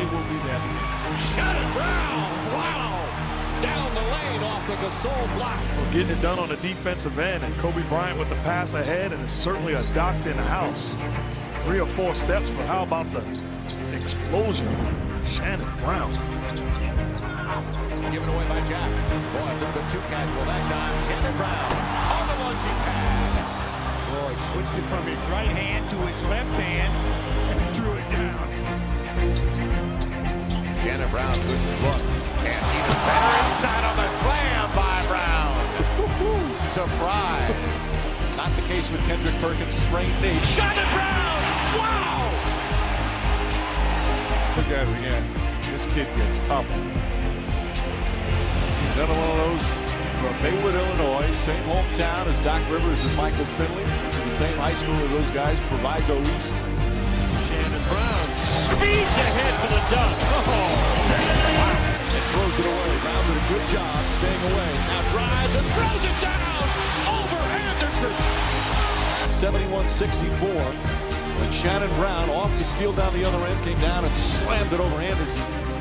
they will be there. Shannon Brown, wow! Down the lane off the Gasol block. Well, getting it done on the defensive end, and Kobe Bryant with the pass ahead, and it's certainly a doctor in the house. 3 or 4 steps, but how about the explosion? Shannon Brown. Given away by Jack. Boy, a little bit too casual that time. Shannon Brown on the launching pass. Boy, switched it from his right hand to his left hand and threw it down. Shannon Brown, good look. And even better inside on the slam by Brown. Surprise. Not the case with Kendrick Perkins' sprained knee. Shannon Brown! Wow! Look at it again. This kid gets up. Another one of those from Maywood, Illinois. Same hometown as Doc Rivers and Michael Finley. The same high school as those guys, Proviso East. Shannon Brown speeds ahead for the dunk. And throws it away. Brown did a good job staying away. Now drives and throws it down over Anderson. 71-64. When Shannon Brown, off the steal down the other end, came down and slammed it over Anderson.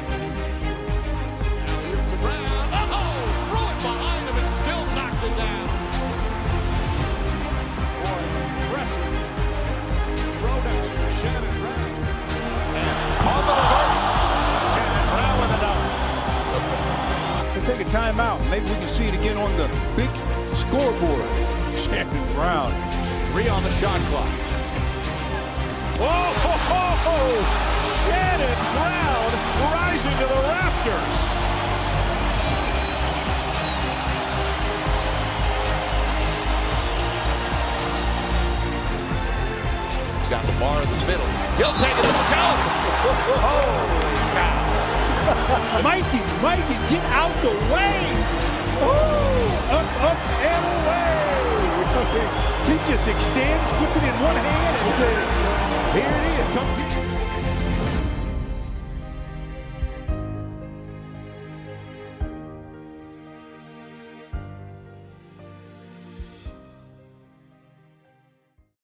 To Brown. Threw it behind him and still knocked it down. Boy, impressive. Throw down for Shannon Brown. And on the reverse. Shannon Brown with a dunk. We'll take a timeout. Maybe we can see it again on the big scoreboard. Shannon Brown. 3 on the shot clock. Oh, Shannon Brown rising to the rafters. Got the bar in the middle. He'll take it himself. Holy cow. Mikey, get out the way. Ooh, up, and away. He just extends, puts it in one hand, and says, here it is, come get it.